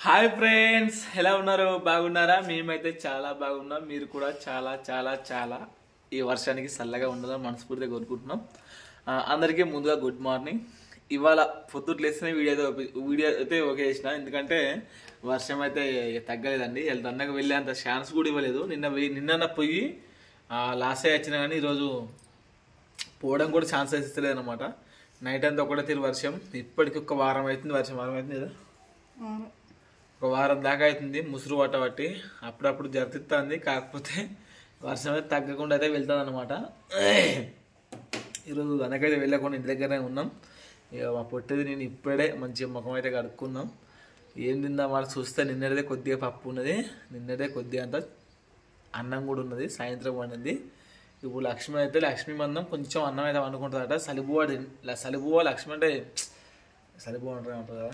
Hi friends, ఎలా ఉన్నారు? బాగున్నారా? మేమైతే చాలా బాగున్నాం. మీరు కూడా చాలా చాలా చాలా ఈ వర్షానికి చల్లగా ఉండాలని మనస్ఫూర్తిగా కోరుకుంటున్నాం. అందరికీ ముందుగా గుడ్ మార్నింగ్. ఇవాళ పొద్దుట్లు లేస్తేనే వీడియో అయితే ఓకే చేసిన, ఎందుకంటే వర్షం అయితే తగ్గలేదండి. తన్నగా వెళ్ళే అంత ఛాన్స్ కూడా ఇవ్వలేదు. నిన్న పోయి లాస్ట్ అయ్యి వచ్చినా కానీ ఈరోజు పోవడం కూడా ఛాన్స్ ఇస్తలేదు అనమాట. నైట్ అంతా ఒకటే తీరు వర్షం. ఇప్పటికి ఒక వారం అవుతుంది, వారం అవుతుంది కదా, ఒక వారం దాకా అవుతుంది ముసురు పట్టి అప్పుడప్పుడు జరుగుతుంది. కాకపోతే వర్షం అయితే తగ్గకుండా అయితే వెళ్తుంది అనమాట. ఈరోజు వెనకైతే వెళ్ళకుండా ఇంటి దగ్గరనే ఉన్నాం. ఇక మా పొట్టేది నేను ఇప్పుడే మంచిగా ముఖం అయితే కడుక్కున్నాం. ఏం తిందాం వాళ్ళు చూస్తే నిన్నటిదే కొద్దిగా పప్పు ఉన్నది, నిన్నదే కొద్దిగా అంత అన్నం కూడా ఉన్నది, సాయంత్రం వండింది. ఇప్పుడు లక్ష్మి మందం కొంచెం అన్నం అయితే వండుకుంటుందట. సలిబువ లక్ష్మి అంటే సలిబువ అంటారు కదా,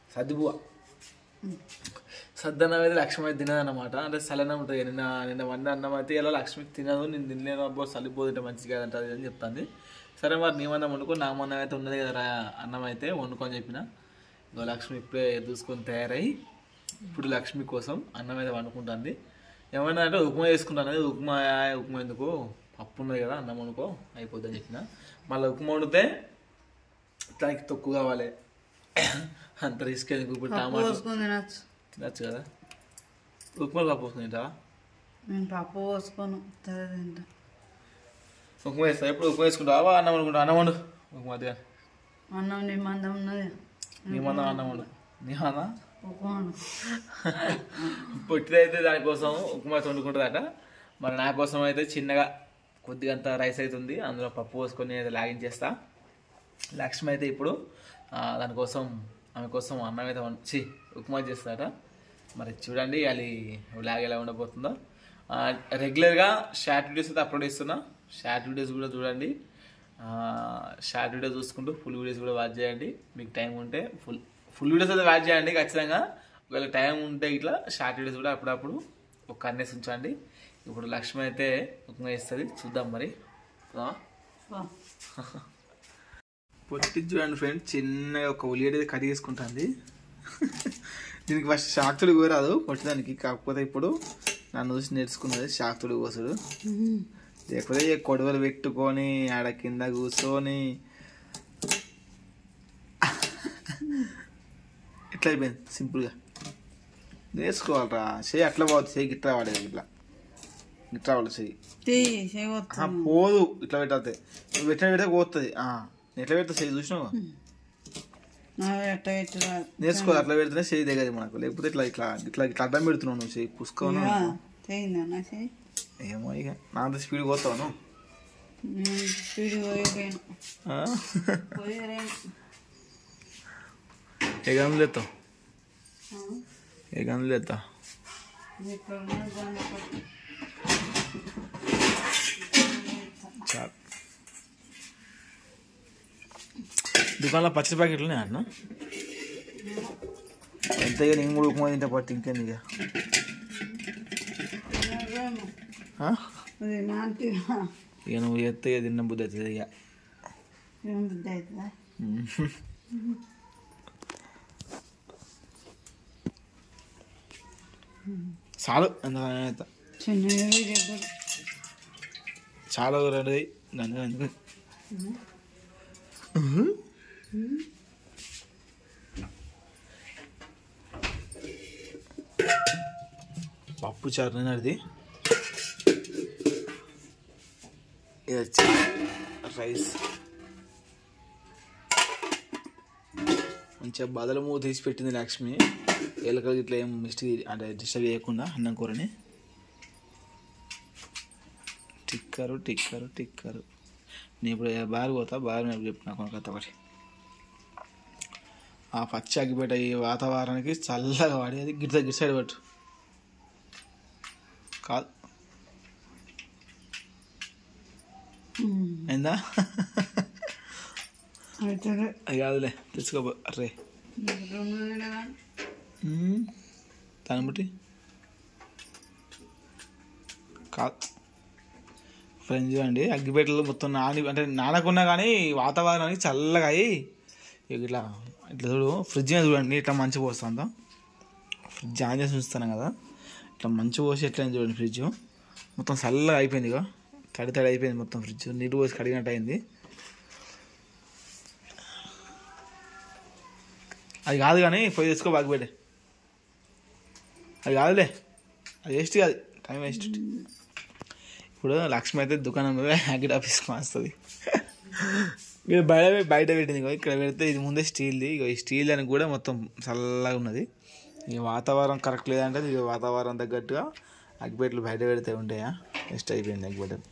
సద్దన్నం అయితే లక్ష్మి అయితే తినదన్నమాట. అంటే సలనం ఉంటుంది. నిన్న వంద అన్నం అయితే ఇలా లక్ష్మి తినదు, నేను తినలేను, అబ్బో సలిబో తింటే మంచిగా కాదంట అని చెప్తాను. సరే మరి నీ మందం వండుకో, నా మందం అయితే ఉన్నది కదా అన్నం అయితే వండుకొని చెప్పిన. ఇక లక్ష్మి ఇప్పుడే చూసుకొని తయారై ఇప్పుడు లక్ష్మి కోసం అన్నం అయితే వండుకుంటుంది. ఏమన్నా అంటే ఉప్మా చేసుకుంటాను. ఉప్మా ఎందుకు, పప్పు ఉన్నది కదా, అన్నం వండుకో అయిపోద్దని చెప్పిన. మళ్ళీ ఉప్మా వండితే దానికి తొక్కు కావాలి, అంత రిస్క్ ఎందుకు. ఇప్పుడు టమాటో తినచ్చు కదా. ఉప్మా పప్పు వస్తుంది తింటావా? పప్పు పోసుకొని తింటా. ఉప్మా వేస్తా. ఎప్పుడు ఉప్మా వేసుకుంటావా? అన్నం వండుకుంటా. అన్నం వండు. ఉప్మా అన్నం నీ మందం ఉన్నది, నీ మందం అన్నం వండు. నీ అన్న ఉప్మా పొట్టిదైతే దానికోసం ఉప్మా వండుకుంటుందట. మరి నా కోసం అయితే చిన్నగా కొద్దిగా అంత రైస్ అవుతుంది, అందులో పప్పు పోసుకొని అయితే లాగించేస్తా. లక్ష్మి అయితే ఇప్పుడు దానికోసం ఆమె కోసం అన్నం అయితే ఉప్మా చేస్తారట. మరి చూడండి అది లాగ్ ఎలా ఉండబోతుందో. రెగ్యులర్గా షార్ట్ వీడియోస్ అయితే అప్లోడ్ చేస్తున్నా. షార్ట్ వీడియోస్ కూడా చూడండి. షార్ట్ వీడియోస్ చూసుకుంటూ ఫుల్ వీడియోస్ కూడా వాచ్ చేయండి. మీకు టైం ఉంటే ఫుల్ వీడియోస్ అయితే వాచ్ చేయండి ఖచ్చితంగా. ఒకవేళ టైం ఉంటే ఇట్లా షార్ట్ వీడియోస్ కూడా అప్పుడప్పుడు ఒక అన్నేసి ఉంచండి. ఇప్పుడు లక్ష్మి అయితే ఉప్మా చేస్తుంది, చూద్దాం మరి. పొట్టి చూడండి ఫ్రెండ్, చిన్నగా ఒక ఉల్లిగడ్డ కట్ చేసుకుంటుంది. దీనికి ఫస్ట్ శాక్తుడు కోరాదు కొట్టడానికి, కాకపోతే ఇప్పుడు నన్ను చూసి నేర్చుకున్నది శాక్తుడు కోసుడు. లేకపోతే కొడవలు పెట్టుకొని ఆడ కింద కూర్చొని ఇట్లా అయిపోయింది. సింపుల్గా నేర్చుకోవాలరా. చెయ్యి అట్లా పోతుంది, చెయ్యి గిట్లా వాడేది, గిట్లా వాడు చెయ్యి పోదు. ఇట్లా పెట్టాలి, పెట్టిన పోతుంది. ఎట్లా పెడతా చెయ్యి చూసినావు, నేర్చుకోవాలి. అట్లా పెడితేనే చెయ్యి దగ్గర మనకు. లేకపోతే ఇట్లా ఇట్లా ఇట్లా ఇట్లా అడ్డం పెడుతున్నావు నువ్వు, చెయ్యి పుసుకోను. ఏమో ఇక నా అంత స్పీడ్ పోతావు. ఏ గందులు ఎత్తావు, ఏ గందులు ఎత్తావు? చాలు. దుకాణంలో పచ్చడి ప్యాకెట్లు ఉన్నాయి అన్న. ఎంత ఇక నేను కూడా ఉప్మా తింటే పట్టి ఇంకేంది ఇక. ఇక నువ్వు ఎత్తే ఇక తిన్న బుద్ధి అవుతుంది ఇక. చాలు ఎంత చాలా రెడీ. పప్పు చారు అది, ఇది వచ్చి రైస్. మంచిగా బదలు మూత తీసి పెట్టింది లక్ష్మి. ఎలకలు ఇట్లా ఏం మిస్టేక్ అంటే డిస్టర్బ్ చేయకుండా అన్నం కూరని. టిక్కరు టిక్కరు టిక్కరు. నేను ఇప్పుడు బాగా పోతా, బాగా నేను చెప్పిన కొనకత్త ఒకటి. ఆ పచ్చి అగ్గిపెట్ట ఈ వాతావరణానికి చల్లగా వాడేది. గిట్ సైడ్ పట్టు కాదు అయిందా? అది కాదులే, తెచ్చుకోబో. అర్రే దాన్ని బట్టి కాదు ఫ్రెండ్స్. చూడండి అగ్గిపెట్టెలు మొత్తం అంటే నానకున్నా కానీ వాతావరణానికి చల్లగా అయ్యి ఇట్లా ఇట్లా చూడు. ఫ్రిడ్జ్ మీద చూడండి ఇట్లా మంచిగా పోస్తుందా. ఫ్రిడ్జ్ ఆన్ చేసి ఉంచుతాను కదా, ఇట్లా మంచి పోసి ఎట్లా చూడండి. ఫ్రిడ్జ్ మొత్తం చల్లగా అయిపోయింది, ఇక తడి తడి అయిపోయింది మొత్తం. ఫ్రిడ్జ్ నీళ్ళు పోసి కడిగినట్టు అయింది. అది కాదు కానీ పోయి తెచ్చుకో బాగా పెట్టే. అది కాదులే, అది వేస్ట్ కాదు, టైం వేస్ట్. ఇప్పుడు లక్ష్మి అయితే దుకాణం హ్యాకెట్ ఆఫీస్కి వస్తుంది. మీరు బయట పెట్టింది ఇక్కడ పెడితే ఇది ముందే స్టీల్ది. ఇక ఈ స్టీల్ అని కూడా మొత్తం చల్లగా ఉన్నది. ఇక వాతావరణం కరెక్ట్ లేదంటే ఇక వాతావరణం తగ్గట్టుగా అగ్గిపెట్టెలు బయట పెడితే ఉంటాయా, వేస్ట్ అయిపోయింది అగ్గిపెట్టెలు.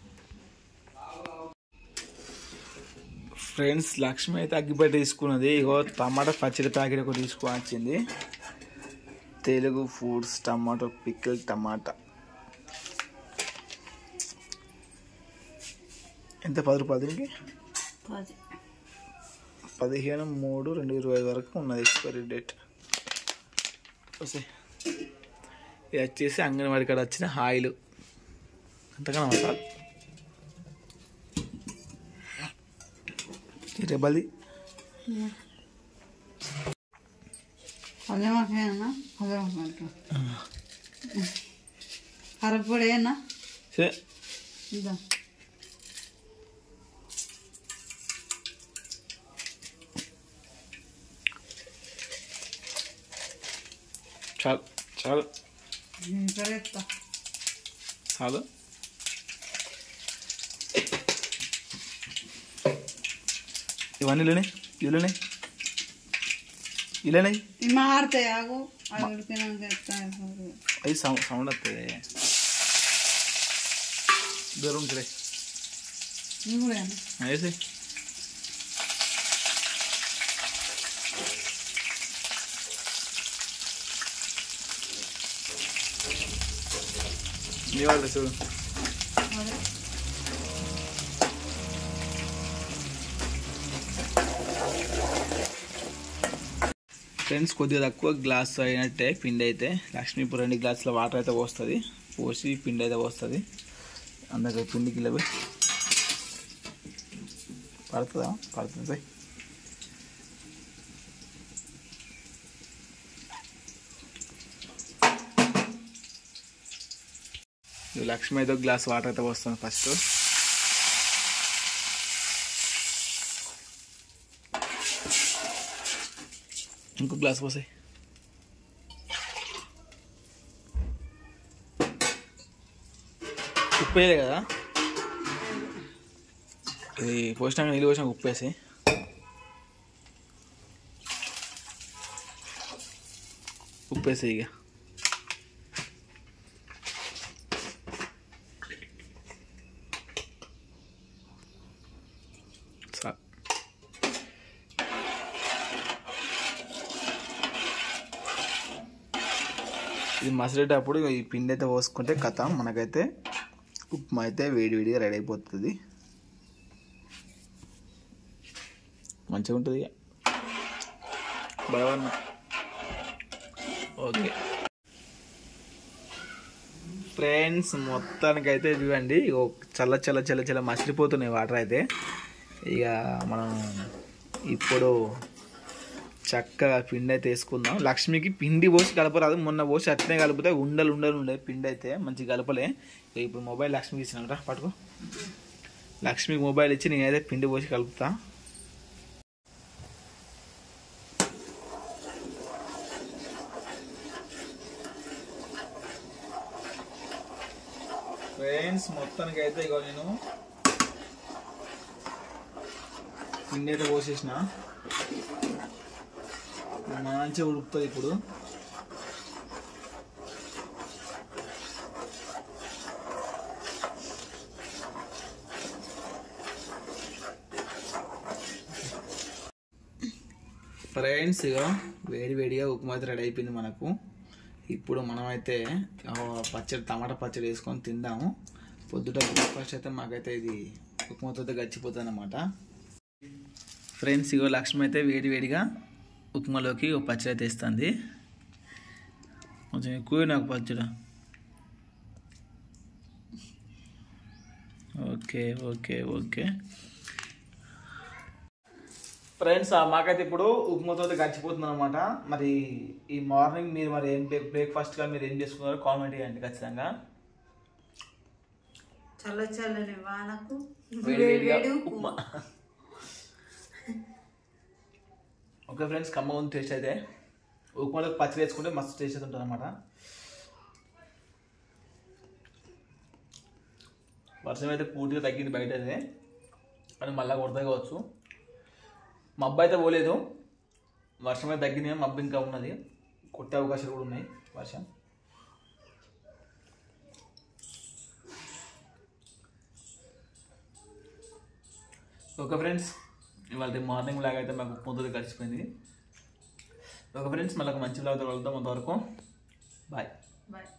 ఫ్రెండ్స్ లక్ష్మి అయితే అగ్గిపెట్టె తీసుకున్నది. ఇగో టమాటా పచ్చడి ప్యాకెట్ ఒకటి తీసుకొని వచ్చింది. తెలుగు ఫుడ్స్ టమాటో పికిల్ టమాటా. ఎంత 10 రూపాయలు దీనికి? 15/3/2025 వరకు ఉన్నది ఎక్స్పైరీ డేట్. వస్తే ఇది వచ్చేసి అంగన్వాడి కాడ వచ్చిన ఆయిల్. అంతకన్నా మసాలా రెబల్ది. కరపొడి ఏనా చాలు చాలు చాలు. ఇవన్నీ ఇలానే మారుతాయి. ఆగు అది సౌండ్ వస్తుంది. దూరం వేసి నీ వాళ్ళు చూడు. ఫ్రెండ్స్ కొద్దిగా తక్కువ గ్లాస్ అయినట్టే పిండి అయితే లక్ష్మి ఇప్పుడు 2 గ్లాసుల వాటర్ అయితే పోస్తుంది. పోసి పిండి అయితే పోస్తుంది. అందుకే పిండి కిలో పడుతుంది. లక్ష్మి అయితే గ్లాస్ వాటర్ అయితే పోస్తుంది ఫస్ట్. ఇంకో గ్లాస్ పోసాయి. ఉప్పు వేయలే కదా, ఇది పోసినాక నీళ్ళు పోసినాక ఉప్పు వేసి ఇక ఇది మసిలేటప్పుడు ఈ పిండి అయితే పోసుకుంటే కథ మనకైతే ఉప్మా అయితే వేడివేడిగా రెడీ అయిపోతుంది. మంచిగా ఉంటుంది. బలవన్న ఓకే ఫ్రెండ్స్, మొత్తానికైతే చూడండి చల్ల మసిలిపోతున్నాయి వాటర్ అయితే. ఇక మనం ఇప్పుడు చక్కగా పిండి అయితే వేసుకుందాం. లక్ష్మికి పిండి పోసి కలపరాదు, మొన్న పోసి అట్నే కలిపితే ఉండలు ఉండే పిండి అయితే మంచిగా కలపలే. ఇప్పుడు మొబైల్ లక్ష్మికి ఇచ్చినాను రా, పట్టుకో. లక్ష్మికి మొబైల్ ఇచ్చి నేనైతే పిండి పోసి కలుపుతా. ఫ్రెండ్స్ మొత్తానికి అయితే ఇక నేను పిండి అయితే పోసేసిన, మంచిగా ఉడుకుతుంది ఇప్పుడు. ఫ్రెండ్స్ ఇక వేడిగా ఉప్మా అయితే రెడీ అయిపోయింది మనకు. ఇప్పుడు మనమైతే టమాటా పచ్చడి వేసుకొని తిందాము. పొద్దుట బ్రేక్ఫాస్ట్ అయితే మాకైతే ఇది ఉప్మాతో గడిచిపోతుంది అన్నమాట. ఫ్రెండ్స్ ఇగో లక్ష్మి అయితే వేడిగా ఉప్మాలోకి ఒక పచ్చడి అయితే వేస్తుంది. కొంచెం ఎక్కువ నాకు పచ్చడి. ఓకే ఫ్రెండ్స్ మాకైతే ఇప్పుడు ఉప్మాతో గడిచిపోతుంది అనమాట. మరి ఈ మార్నింగ్ మీరు మరి ఏం బ్రేక్ఫాస్ట్గా మీరు ఏం చేసుకున్నారో కామెంట్ చేయండి ఖచ్చితంగా. చల్ల చల్లని వానకు వేడివేడిగా ఉప్మా. ఓకే ఫ్రెండ్స్, కమ్మగా ఉంది టేస్ట్ అయితే. ఉప్మాలోకి పచ్చి వేసుకుంటే మస్తు టేస్ట్ అయితే ఉంటుంది అనమాట. వర్షం అయితే పూర్తిగా తగ్గింది బయట అయితే, కానీ మళ్ళీ కొడతా కావచ్చు. మబ్బు అయితే పోలేదు, వర్షం అయితే తగ్గింది, మబ్బు ఇంకా ఉన్నది, కొట్టే అవకాశాలు కూడా ఉన్నాయి వర్షం. ఓకే ఫ్రెండ్స్, ఇవాళ మార్నింగ్ లాగా అయితే మాకు పొద్దున గడిచిపోయింది. ఓకే ఫ్రెండ్స్, మళ్ళీ ఒక మంచి బ్లాగ్తో కలుద్దాం. అంతవరకు బాయ్. బాయ్.